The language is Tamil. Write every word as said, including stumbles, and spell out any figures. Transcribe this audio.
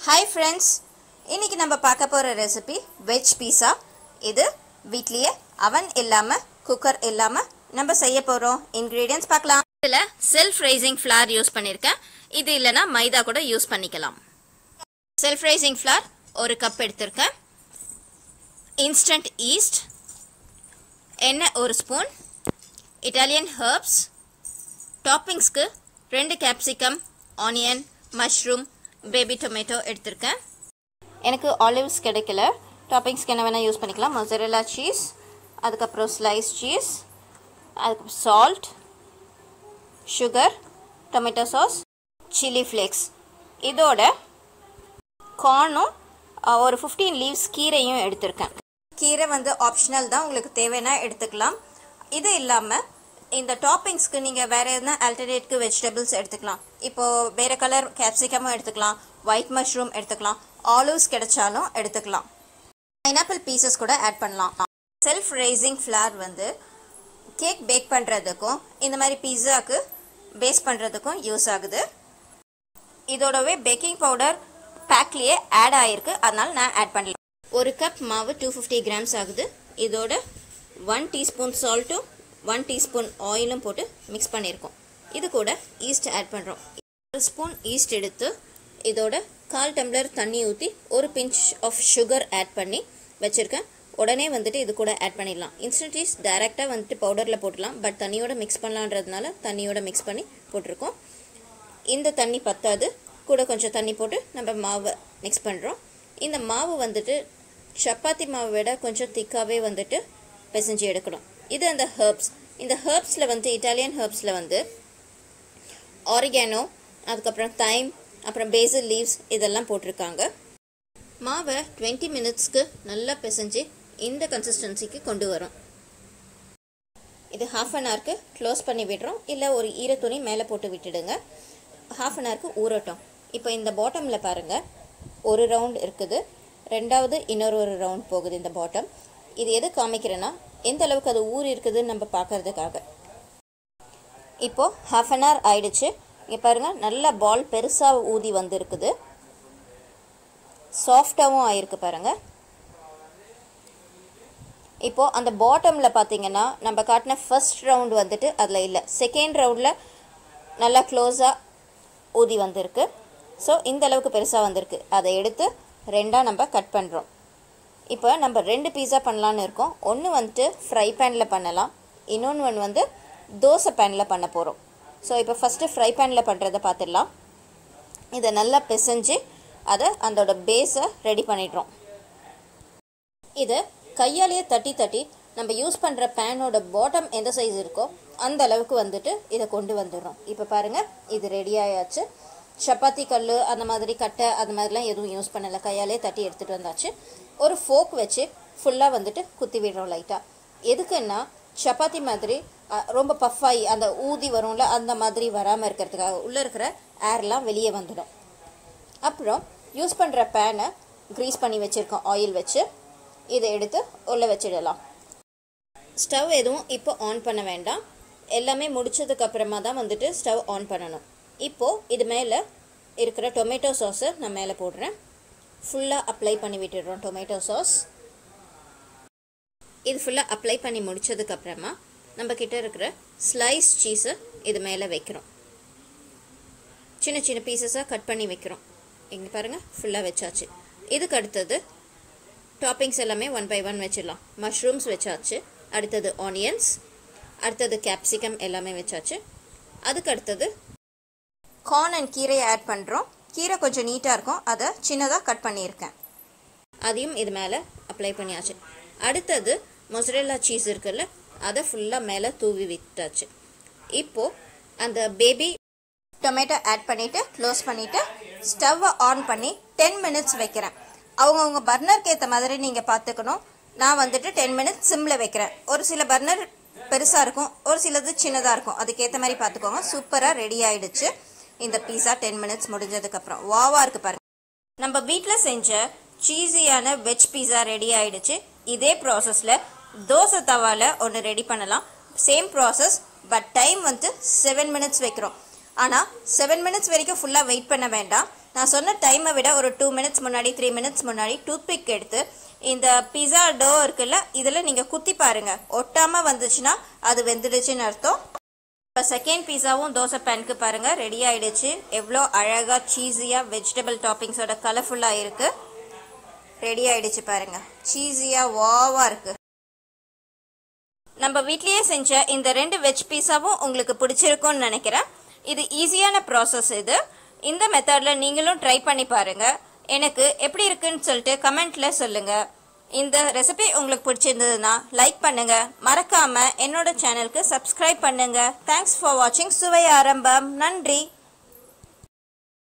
Hi friends, இன்னைக்கு நம்ம பார்க்க போற ரெசிபி வெஜ் பீஸா. இது வீட்லயே oven இல்லாம குக்கர் இல்லாம நம்ம செய்ய போறோம். ingredients பார்க்கலாம். இதுல self raising flour யூஸ் பண்ணிருக்கேன். இது இல்லனா மைதா கூட யூஸ் பண்ணிக்கலாம். self raising flour ஒரு கப் எடுத்துர்க்கேன். instant yeast எண்ணெய் ஒரு ஸ்பூன். Italian herbs டாப்பிங்ஸ்க்கு ரெண்டு capsicum, onion, mushroom, baby tomato எடுத்துர்க்கேன். எனக்கு olives கிடைக்கல. டாப்பிங்ஸ்க்கு என்ன வேணா யூஸ் பண்ணிக்கலாம். mozzarella cheese, அதுக்கு அப்புறம் slice cheese, அதுக்கு salt, sugar, tomato sauce, chili flakes. இதோட corn-உம் ஒரு fifteen leaves கீரையும் எடுத்துர்க்கேன். கீரை வந்து ஆப்ஷனல் தான், உங்களுக்கு தேவைனா எடுத்துக்கலாம். இது இல்லாம இந்த டாப்பிங்ஸ்க்கு நீங்க வேற எதனா ஆல்டர்னேட்டிவ் வெஜிடபிள்ஸ் எடுத்துக்கலாம். இப்போ வேற கலர் கேப்சிகம் எடுத்துக்கலாம், ஒயிட் மஷ்ரூம் எடுத்துக்கலாம், ஆலிவ்ஸ் கிடைச்சாலும் எடுத்துக்கலாம். பைனாப்பிள் பீசஸ் கூட ஆட் பண்ணலாம். செல்ஃப் ரைசிங் ஃப்ளார் வந்து கேக் பேக் பண்றதுக்கும் இந்த மாதிரி பீஸாக்கு பேஸ் பண்றதுக்கும் யூஸ் ஆகுது. இதோடவே பேக்கிங் பவுடர் பேக்லயே ஆட் ஆயிருக்கு, அதனால நான் ஆட் பண்ணல. ஒரு கப் மாவு two hundred fifty கிராம்ஸ் ஆகுது. இதோட one டீஸ்பூன் சால்ட்டும் one டீஸ்பூன் ஆயிலும் போட்டு மிக்ஸ் பண்ணியிருக்கோம். இது கூட ஈஸ்ட் ஆட் பண்ணுறோம். ஒரு ஸ்பூன் ஈஸ்ட் எடுத்து இதோட கால் டம்ளர் தண்ணி ஊற்றி ஒரு பிஞ்ச் ஆஃப் சுகர் ஆட் பண்ணி வச்சுருக்கேன். உடனே வந்துட்டு இது கூட ஆட் பண்ணிடலாம். இன்ஸ்டன்ட் ஈஸ்ட் டைரெக்டாக வந்துட்டு பவுடரில் போட்டுடலாம், பட் தண்ணியோட மிக்ஸ் பண்ணலான்றதுனால தண்ணியோட மிக்ஸ் பண்ணி போட்டிருக்கோம். இந்த தண்ணி பத்தாது, கூட கொஞ்சம் தண்ணி போட்டு நம்ம மாவை மிக்ஸ் பண்ணுறோம். இந்த மாவு வந்துட்டு சப்பாத்தி மாவை விட கொஞ்சம் திக்காகவே வந்துட்டு பிசைஞ்சு எடுக்கணும். இது அந்த ஹெர்ப்ஸ். இந்த ஹெர்ப்ஸில் வந்து இட்டாலியன் ஹெர்ப்ஸில் வந்து ஆரிகானோ, அதுக்கப்புறம் தைம், அப்புறம் பேசில் லீவ்ஸ் இதெல்லாம் போட்டிருக்காங்க. மாவை டுவெண்ட்டி மினிட்ஸ்க்கு நல்லா பிசைஞ்சு இந்த கன்சிஸ்டன்சிக்கு கொண்டு வரும். இது ஹாஃப் அன் ஹவருக்கு க்ளோஸ் பண்ணி விடுறோம், இல்லை ஒரு ஈர துணி மேலே போட்டு விட்டுடுங்க. ஹாஃப் அன் ஹவருக்கு ஊறட்டும். இப்போ இந்த பாட்டமில் பாருங்கள், ஒரு ரவுண்ட் இருக்குது, ரெண்டாவது இன்னொரு ஒரு ரவுண்ட் போகுது இந்த பாட்டம். இது எது காமிக்கிறேன்னா எந்த அளவுக்கு அது ஊறி இருக்குதுன்னு நம்ம பார்க்கறதுக்காக. இப்போது ஹாஃப் அன் ஹவர் ஆயிடுச்சு. இங்கே பாருங்கள், நல்ல பால் பெருசாக ஊதி வந்துருக்குது, சாஃப்டாகவும் ஆயிருக்கு பாருங்கள். இப்போது அந்த பாட்டமில் பார்த்தீங்கன்னா நம்ம காட்டின ஃபர்ஸ்ட் ரவுண்ட் வந்துட்டு அதில் இல்லை, செகண்ட் ரவுண்டில் நல்லா க்ளோஸாக ஊதி வந்திருக்கு. ஸோ இந்த அளவுக்கு பெருசாக வந்திருக்கு. அதை எடுத்து ரெண்டாக நம்ம கட் பண்ணுறோம். இப்போ நம்ம ரெண்டு பீஸா பண்ணலான்னு இருக்கோம். ஒன்று வந்துட்டு ஃப்ரை பேனில் பண்ணலாம், இன்னொன்று ஒன்று வந்து தோசை பேனில் பண்ண போகிறோம். ஸோ இப்போ ஃபஸ்ட்டு ஃப்ரை பேனில் பண்ணுறதை பார்த்துடலாம். இதை நல்லா பிசைஞ்சு அதை அதோட பேஸை ரெடி பண்ணிடுறோம். இதை கையாலேயே தட்டி தட்டி நம்ம யூஸ் பண்ணுற பேனோட பாட்டம் எந்த சைஸ் இருக்கோ அந்த அளவுக்கு வந்துட்டு இதை கொண்டு வந்துடுறோம். இப்போ பாருங்கள், இது ரெடி ஆயாச்சு. சப்பாத்தி கல் அந்த மாதிரி கட்டை அந்த மாதிரிலாம் எதுவும் யூஸ் பண்ணலை, கையாலே தட்டி எடுத்துகிட்டு வந்தாச்சு. ஒரு ஃபோக் வச்சு ஃபுல்லாக வந்துட்டு குத்தி விடுறோம் லைட்டாக. எதுக்குன்னா சப்பாத்தி மாதிரி ரொம்ப பஃபாகி அந்த ஊதி வரும்ல, அந்த மாதிரி வராமல் இருக்கிறதுக்காக. உள்ளே இருக்கிற ஏர்லாம் வெளியே வந்துடும். அப்புறம் யூஸ் பண்ணுற பேனை க்ரீஸ் பண்ணி வச்சுருக்கோம் ஆயில் வச்சு. இதை எடுத்து உள்ளே வச்சிடலாம். ஸ்டவ் எதுவும் இப்போ ஆன் பண்ண வேண்டாம், எல்லாமே முடிச்சதுக்கப்புறமா தான் வந்துட்டு ஸ்டவ் ஆன் பண்ணணும். இப்போது இது மேலே இருக்கிற டொமேட்டோ சாஸை நான் மேலே போடுறேன். ஃபுல்லாக அப்ளை பண்ணி விட்டுடுறோம் டொமேட்டோ சாஸ். இது ஃபுல்லாக அப்ளை பண்ணி முடித்ததுக்கப்புறமா நம்ம கிட்ட இருக்கிற ஸ்லைஸ் சீஸை இது மேலே வைக்கிறோம். சின்ன சின்ன பீசஸாக கட் பண்ணி வைக்கிறோம். இங்கே பாருங்கள், ஃபுல்லாக வச்சாச்சு. இதுக்கு அடுத்தது டாப்பிங்ஸ் எல்லாமே ஒன் பை ஒன் வச்சிடலாம். மஷ்ரூம்ஸ் வச்சாச்சு, அடுத்தது ஆனியன்ஸ், அடுத்தது கேப்சிகம் எல்லாமே வச்சாச்சு. அதுக்கு அடுத்தது கார்ன் அண்ட் கீரையை ஆட் பண்ணுறோம். கீரை கொஞ்சம் நீட்டாக இருக்கும், அதை சின்னதாக கட் பண்ணியிருக்கேன். அதையும் இது மேலே அப்ளை பண்ணியாச்சு. அடுத்தது மொசரெல்லா சீஸ் இருக்குல்ல, அதை ஃபுல்லாக மேலே தூவி விட்டாச்சு. இப்போது அந்த பேபி டொமேட்டோ ஆட் பண்ணிவிட்டு க்ளோஸ் பண்ணிவிட்டு ஸ்டவ்வை ஆன் பண்ணி டென் மினிட்ஸ் வைக்கிறேன். அவங்கவுங்க பர்னருக்கு ஏற்ற மாதிரி நீங்கள் பார்த்துக்கணும். நான் வந்துட்டு டென் மினிட்ஸ் சிம்மில் வைக்கிறேன். ஒரு சில பர்னர் பெருசாக இருக்கும், ஒரு சிலது சின்னதாக இருக்கும், அதுக்கேற்ற மாதிரி பார்த்துக்கோங்க. சூப்பராக ரெடி ஆகிடுச்சு இந்த பீஸா. டென் மினிட்ஸ் முடிஞ்சதுக்கப்புறம் வாவாக இருக்குது பாருங்கள். நம்ம வீட்டில் செஞ்ச சீஸியான வெஜ் பீஸா ரெடி ஆகிடுச்சு. இதே ப்ராசஸில் தோசை தவாவில் ஒன்று ரெடி பண்ணலாம். சேம் ப்ராசஸ், பட் டைம் வந்து செவன் மினிட்ஸ் வைக்கிறோம். ஆனால் செவன் மினிட்ஸ் வரைக்கும் ஃபுல்லாக வெயிட் பண்ண வேண்டாம். நான் சொன்ன டைமை விட ஒரு டூ மினிட்ஸ் முன்னாடி த்ரீ மினிட்ஸ் முன்னாடி டூத்பிக் எடுத்து இந்த பிஸா டோ இருக்குல்ல இதில் நீங்கள் குத்தி பாருங்கள். ஒட்டாமல் வந்துச்சுன்னா அது வெந்துடுச்சுன்னு அர்த்தம். இப்போ செகண்ட் பீஸாவும் தோசை பேனுக்கு பாருங்கள் ரெடி ஆகிடுச்சு. எவ்வளோ அழகாக சீஸியாக வெஜிடபிள் டாப்பிங்ஸோட கலர்ஃபுல்லாக இருக்குது. ரெடி ஆகிடுச்சு பாருங்கள். சீஸியாக வாவாக இருக்குது. நம்ம வீட்லேயே செஞ்ச இந்த ரெண்டு வெஜ் பீஸாவும் உங்களுக்கு பிடிச்சிருக்கும்னு நினைக்கிறேன். இது ஈஸியான ப்ராசஸ். இது இந்த மெத்தடில் நீங்களும் ட்ரை பண்ணி பாருங்கள். எனக்கு எப்படி இருக்குன்னு சொல்லிட்டு கமெண்ட்டில் சொல்லுங்கள். இந்த ரெசிபி உங்களுக்கு பிடிச்சிருந்ததுன்னா லைக் பண்ணுங்கள். மறக்காமல் என்னோட சேனலுக்கு சப்ஸ்கிரைப் பண்ணுங்கள். தேங்க்ஸ் ஃபார் வாட்சிங் சுவை ஆரம்பம். நன்றி.